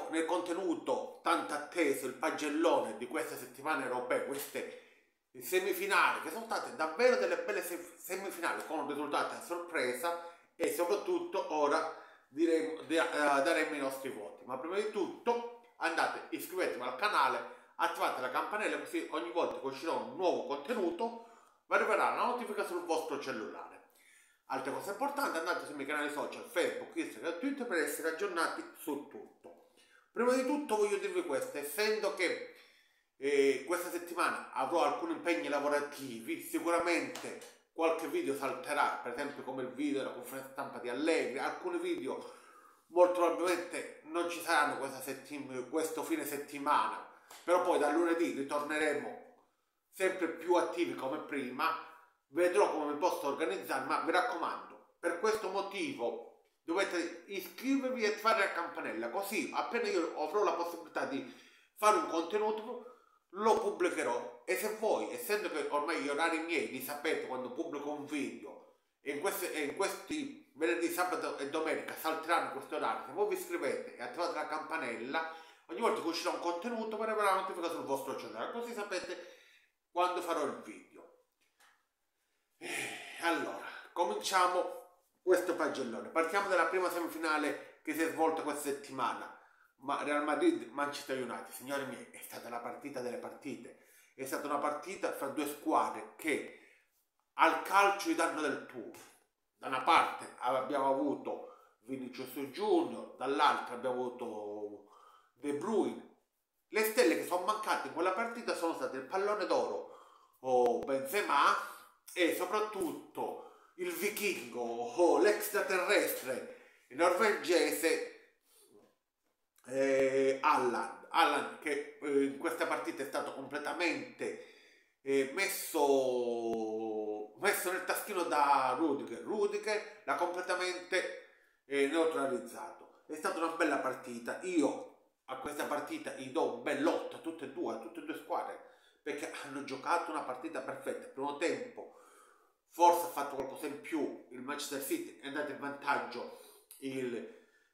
nel contenuto tanto atteso il pagellone di queste settimane europee, queste semifinali, che sono state davvero delle belle semifinali con risultati a sorpresa, e soprattutto ora daremo i nostri voti. Ma prima di tutto andate, iscrivetevi al canale, attivate la campanella, così ogni volta che uscirà un nuovo contenuto vi arriverà la notifica sul vostro cellulare. Altre cose importanti, andate sui miei canali social Facebook, Instagram e Twitter per essere aggiornati su tutto. Prima di tutto voglio dirvi questo: essendo che questa settimana avrò alcuni impegni lavorativi, sicuramente qualche video salterà, per esempio come il video della conferenza stampa di Allegri. Alcuni video molto probabilmente non ci saranno questo fine settimana, però poi da lunedì ritorneremo sempre più attivi come prima. Vedrò come mi posso organizzare, ma mi raccomando, per questo motivo dovete iscrivervi e attivare la campanella, così appena io avrò la possibilità di fare un contenuto lo pubblicherò. E se voi, essendo che ormai gli orari miei li sapete quando pubblico un video, e in questi venerdì, sabato e domenica salteranno questi orari, se voi vi iscrivete e attivate la campanella, ogni volta che uscirà un contenuto vi arriverà la notifica sul vostro cellulare, così sapete quando farò il video. Allora, cominciamo questo pagellone. Partiamo dalla prima semifinale che si è svolta questa settimana, ma Real Madrid-Manchester United. Signori miei, è stata la partita delle partite. È stata una partita fra due squadre che al calcio gli danno del tuo. Da una parte abbiamo avuto Vinicius Junior, dall'altra abbiamo avuto De Bruyne. Le stelle che sono mancate in quella partita sono state il pallone d'oro o Benzema, e soprattutto il vichingo o l'extraterrestre norvegese Haaland, che in questa partita è stato completamente messo nel taschino da Rudiger l'ha completamente neutralizzato. È stata una bella partita. Io a questa partita gli do un bel 8 a tutte e due squadre, perché hanno giocato una partita perfetta. Il primo tempo forse ha fatto qualcosa in più il Manchester City, è andato in vantaggio il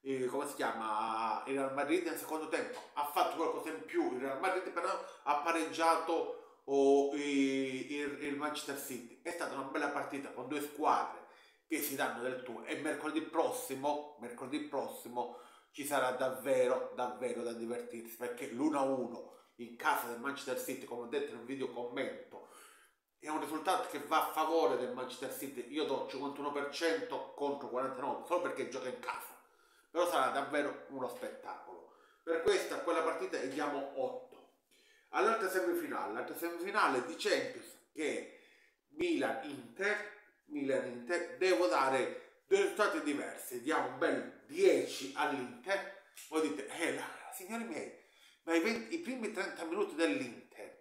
Real Madrid. Nel secondo tempo ha fatto qualcosa in più il Real Madrid, però ha pareggiato il Manchester City. È stata una bella partita con due squadre che si danno del tuo, e mercoledì prossimo ci sarà davvero da divertirsi, perché l'1-1 in casa del Manchester City, come ho detto nel video commento, è un risultato che va a favore del Manchester City. Io do 51% contro 49%, solo perché gioca in casa, però sarà davvero uno spettacolo. Per questa, quella partita gli diamo 8. All'altra semifinale di Champions, che Milan-Inter, devo dare due risultati diversi. Diamo un bel 10 all'Inter. Voi dite, signori miei, ma i primi 30 minuti dell'Inter,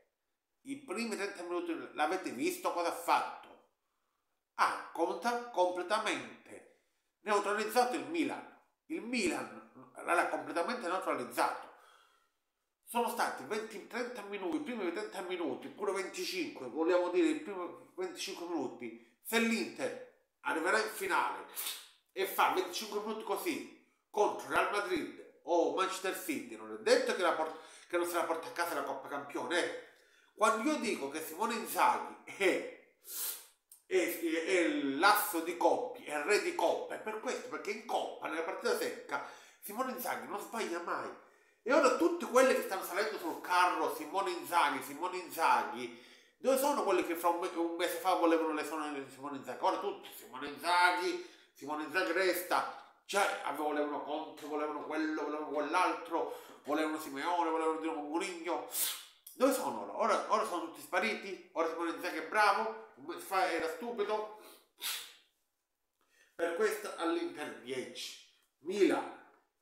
l'avete visto cosa ha fatto? Ha completamente neutralizzato il Milan. Il Milan l'ha completamente neutralizzato. Sono stati i primi 30 minuti, pure 25, vogliamo dire i primi 25 minuti. Se l'Inter arriverà in finale e fa 25 minuti così contro Real Madrid o Manchester City, non è detto che non se la porta a casa la Coppa Campione. Quando io dico che Simone Inzaghi è l'asso di coppe, è il re di coppe, è per questo, perché in Coppa, nella partita secca, Simone Inzaghi non sbaglia mai. E ora tutti quelli che stanno salendo sul carro Simone Inzaghi, dove sono quelli che fra un mese fa volevano le sonore di Simone Inzaghi? Ora tutti Simone Inzaghi resta. Cioè, volevano Conte, volevano quello, volevano quell'altro, volevano Simeone, volevano Di Mourinho. Dove sono ora? Ora sono tutti spariti? Ora Simone Inzaghi è bravo? Era stupido? Per questo all'Inter 10. Milan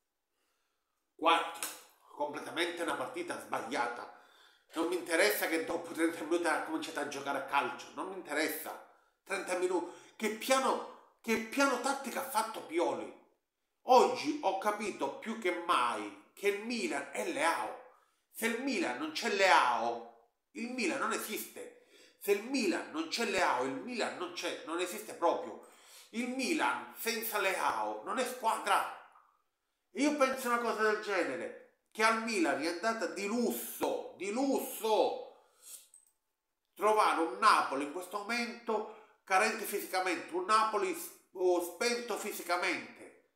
4. Completamente una partita sbagliata. Non mi interessa che dopo 30 minuti ha cominciato a giocare a calcio. Non mi interessa. 30 minuti. Che piano tattico ha fatto Pioli? Oggi ho capito più che mai che il Milan è Leao. Se il Milan non c'è Leao, il Milan non esiste. Se il Milan non c'è Leao, il Milan non esiste proprio. Il Milan senza Leao non è squadra. E io penso una cosa del genere. che al Milan è andata di lusso, di lusso, trovare un Napoli in questo momento carente fisicamente, un Napoli spento fisicamente.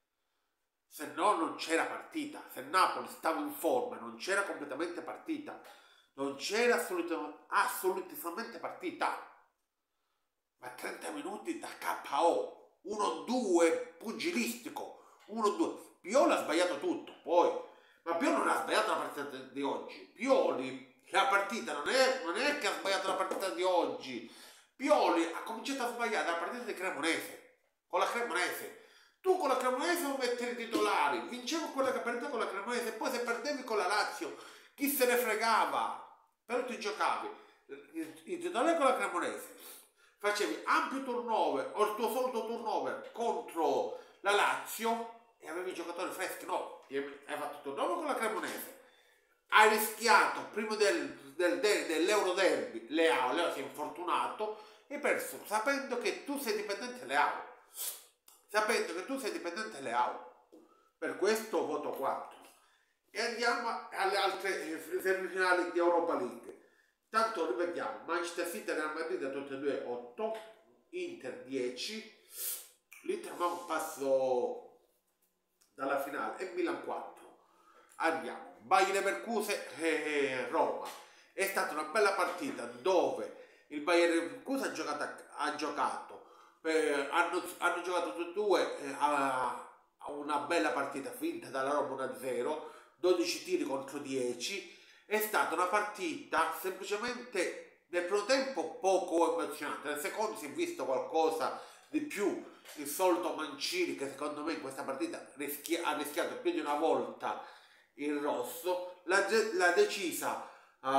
Se no non c'era partita, se Napoli stava in forma non c'era completamente partita, non c'era assolutamente partita. Ma 30 minuti da KO, 1-2 pugilistico, 1-2. Pioli ha sbagliato tutto, poi, ma Pioli non ha sbagliato la partita di oggi. Pioli, la partita non è che ha sbagliato la partita di oggi. Pioli ha cominciato a sbagliare la partita di Cremonese, con la Cremonese. Tu con la Cremonese non mettevi i titolari, vincevo quella che perdeva con la Cremonese, poi se perdevi con la Lazio, chi se ne fregava? Però ti giocavi i titolari con la Cremonese, facevi ampio turnover o il tuo solito turnover contro la Lazio e avevi giocatori freschi, no, hai fatto turnover con la Cremonese, hai rischiato prima dell'Euro Derby, Leao si è infortunato e hai perso sapendo che tu sei dipendente Leao. Sapendo che tu sei dipendente Leao, per questo voto 4. E andiamo alle altre semifinali di Europa League. Tanto ripetiamo, Manchester City e Real Madrid tutte e due 8, Inter 10, l'Inter va un passo dalla finale e Milan 4. Andiamo, Bayer Leverkusen e Roma. È stata una bella partita dove il Bayer Leverkusen ha giocato hanno giocato tutti e due a una bella partita vinta dalla Roma 1-0, 12 tiri contro 10. È stata una partita semplicemente nel primo tempo poco emozionante, nel secondo si è visto qualcosa di più. Il solito Mancini, che secondo me in questa partita ha rischiato più di una volta il rosso, l'ha decisa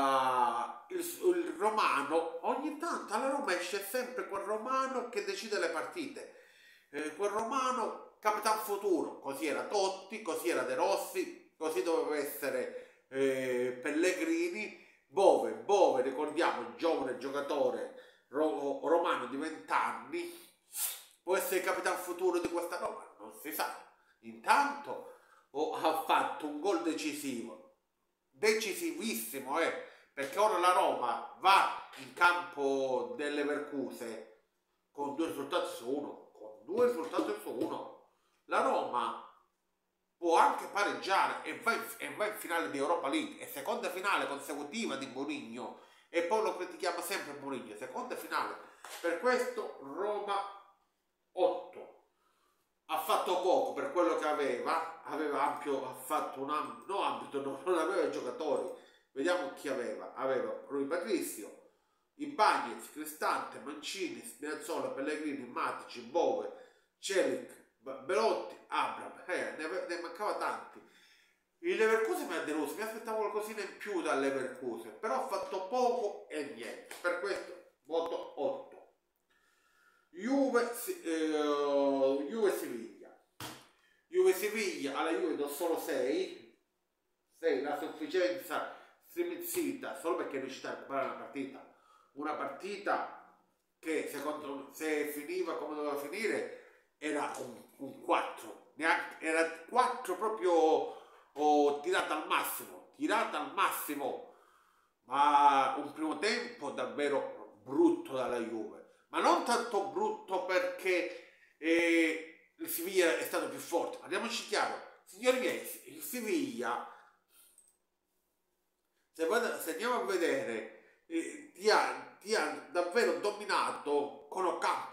il romano. Ogni tanto alla Roma esce sempre quel romano che decide le partite, quel romano capitan futuro, così era Totti, così era De Rossi, così doveva essere Pellegrini. Bove, ricordiamo, giovane giocatore romano di 20 anni, può essere capitan futuro di questa Roma, non si sa. Intanto ha fatto un gol decisivissimo, perché ora la Roma va in campo del Leverkusen con 2 risultati su 1, la Roma può anche pareggiare e va in finale di Europa League, è seconda finale consecutiva di Mourinho, e poi lo critichiamo sempre Mourinho, seconda finale. Per questo Roma 8. Ha fatto poco per quello che aveva ampio, ha fatto un ambito, non aveva i giocatori. Vediamo chi aveva. Aveva Rui Patricio, Ibañez, Cristante, Mancini, Spinazzola, Pellegrini, Matic, Bove, Celic, Belotti, Abram. Ne mancava tanti. Il Leverkusen mi ha deluso, mi aspettavo qualcosina in più dal Leverkusen, però ha fatto poco e niente. Per questo voto 8. Juve Siviglia, alla Juve do solo 6, la sufficienza striminzita solo perché è riuscita a recuperare una partita che secondo me, se finiva come doveva finire, era un 4, era 4 proprio tirata al massimo, ma un primo tempo davvero brutto dalla Juve. Ma non tanto brutto perché il Siviglia è stato più forte, parliamoci chiaro, signori miei, il Siviglia, se andiamo a vedere, ti ha davvero dominato con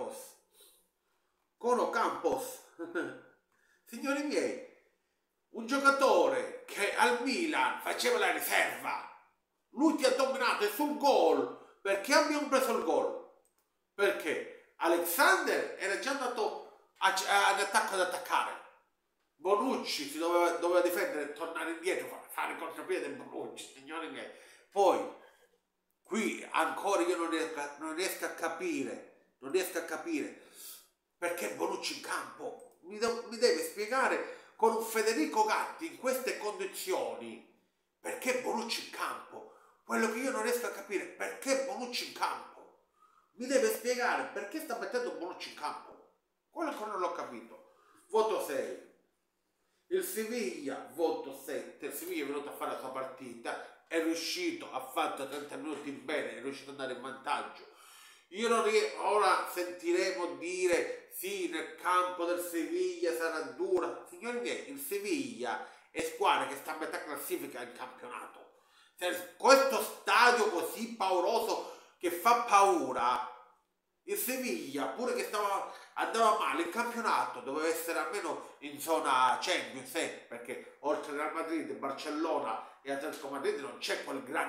Ocampos. Signori miei, un giocatore che al Milan faceva la riserva, lui ti ha dominato, e sul gol, perché abbiamo preso il gol? Perché Alexander era già andato ad attacco ad attaccare. Bonucci si doveva difendere, tornare indietro, fare contropiede Bonucci, signori miei. Poi, qui ancora io non riesco a capire perché Bonucci in campo. Mi deve spiegare con un Federico Gatti in queste condizioni perché Bonucci in campo. Quello che io non riesco a capire, perché Bonucci in campo. Mi deve spiegare perché sta mettendo Bonucci in campo. Quello ancora non l'ho capito. Voto 6. Il Siviglia, voto 7, il Siviglia è venuto a fare la sua partita, è riuscito, ha fatto 30 minuti bene, è riuscito ad andare in vantaggio. Io non ora sentiremo dire sì, nel campo del Siviglia sarà dura. Signori miei, il Siviglia è squadra che sta a metà classifica in campionato. Questo stadio così pauroso che fa paura, il Siviglia, pure che andava male, il campionato doveva essere almeno in zona Champions, perché oltre al Real Madrid, Barcellona e Atletico Madrid non c'è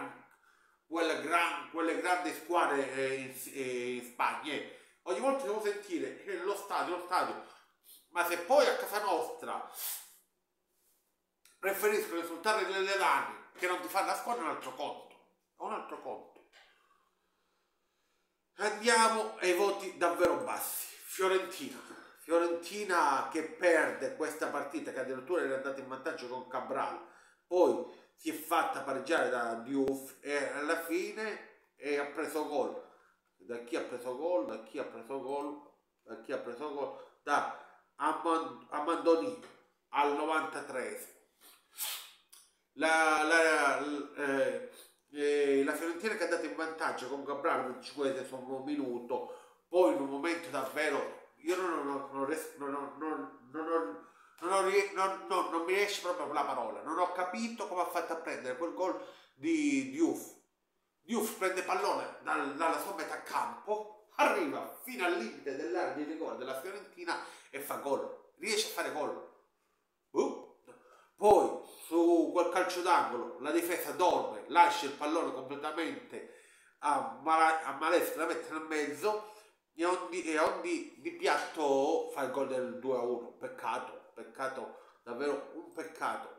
quelle grandi squadre in Spagna. Ogni volta devo sentire lo stadio, ma se poi a casa nostra preferisco risultare delle lane che non ti fa la squadra, è un altro conto. È un altro conto. Andiamo ai voti davvero bassi. Fiorentina che perde questa partita, che addirittura era andata in vantaggio con Cabral, poi si è fatta pareggiare da Diouf e alla fine ha preso gol. Da chi ha preso gol? Da Amandoni al 93. La Fiorentina che è andata in vantaggio con Cabral nel 25 minuto, poi in un momento davvero io non mi riesce proprio la parola, non ho capito come ha fatto a prendere quel gol di Diouf. Diouf prende pallone dalla sua metà campo, arriva fino al limite dell'area di rigore della Fiorentina e fa gol, riesce a fare gol. Poi su quel calcio d'angolo la difesa dorme, lascia il pallone completamente a Maresca, la mette nel mezzo e Ondi di piatto fa il gol del 2-1. Peccato, davvero un peccato.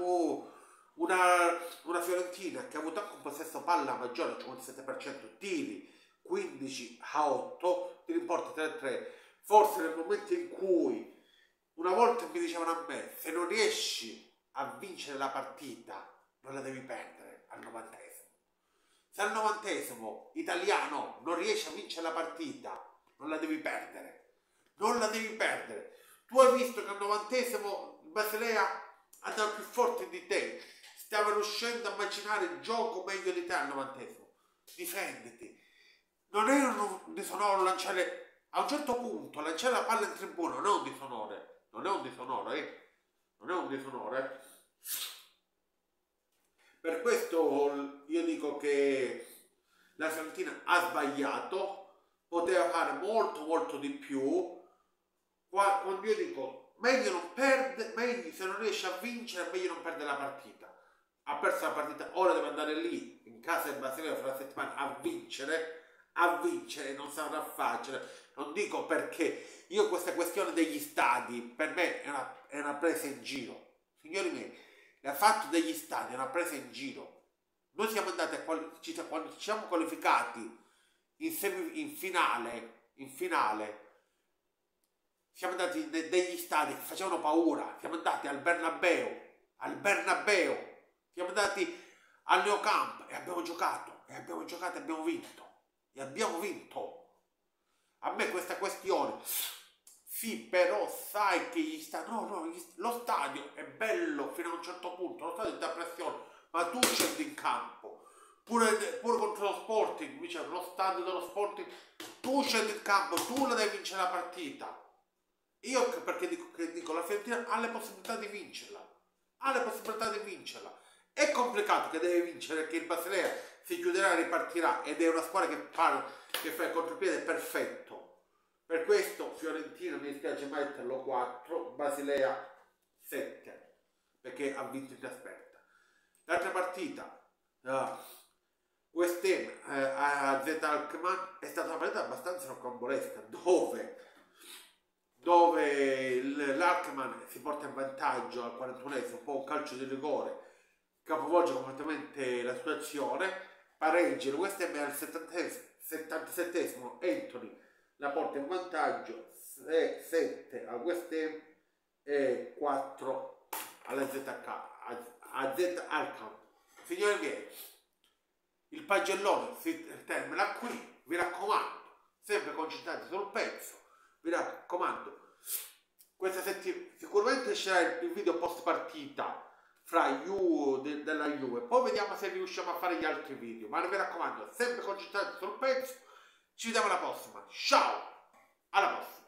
Una Fiorentina che ha avuto anche un possesso palla maggiore, 57% tiri, 15-8, ti importa 3-3. Forse nel momento in cui una volta mi dicevano a me, se non riesci a vincere la partita, non la devi perdere al 90esimo. Se al 90esimo italiano non riesci a vincere la partita, non la devi perdere. Non la devi perdere. Tu hai visto che al 90esimo il Basilea andava più forte di te. Stava riuscendo a macinare il gioco meglio di te al 90esimo. Difenditi. Non è un disonore lanciare, a un certo punto, lanciare la palla in tribuna non è un disonore. Non è un disonore. Per questo io dico che la Fiorentina ha sbagliato, poteva fare molto di più. Quando io dico meglio non perde, meglio se non riesce a vincere, meglio non perdere la partita. Ha perso la partita, ora deve andare lì in casa del Basilea fra la settimana a vincere, non sarà facile. Non dico perché io questa questione degli stadi per me è una presa in giro. Signori miei, il fatto degli stadi è una presa in giro. Noi siamo andati quando ci siamo qualificati in finale, siamo andati degli stadi che facevano paura. Siamo andati al Bernabeu, siamo andati al Neocamp e abbiamo giocato e abbiamo vinto. A me questa questione, sì, però sai che lo stadio è bello fino a un certo punto, lo stadio dà pressione, ma tu scendi in campo, pure contro lo Sporting, dice, lo stadio dello Sporting, tu scendi in campo, tu la devi vincere la partita. Io perché dico la Fiorentina ha le possibilità di vincerla, È complicato che deve vincere, che il Basilea si chiuderà e ripartirà ed è una squadra che fa il contropiede perfetto. Per questo Fiorentina mi dispiace metterlo 4, Basilea 7, perché ha vinto in trasferta. L'altra partita, West Ham a Z Alkmaar, è stata una partita abbastanza rocambolesca, dove l'Alkmaar si porta in vantaggio al 41esimo, un po' un calcio di rigore, capovolge completamente la situazione, pareggia il West Ham al 77esimo, Anthony la porta in vantaggio, 7 al West Ham e 4 alla Z Alkmaar. Signori miei, il pagellone si termina qui, vi raccomando, sempre concentrati sul pezzo, vi raccomando, questa settimana sicuramente uscirà il video post partita fra della Juve, poi vediamo se riusciamo a fare gli altri video, ma mi raccomando, sempre concentrati sul pezzo. Ci vediamo alla prossima, ciao, alla prossima.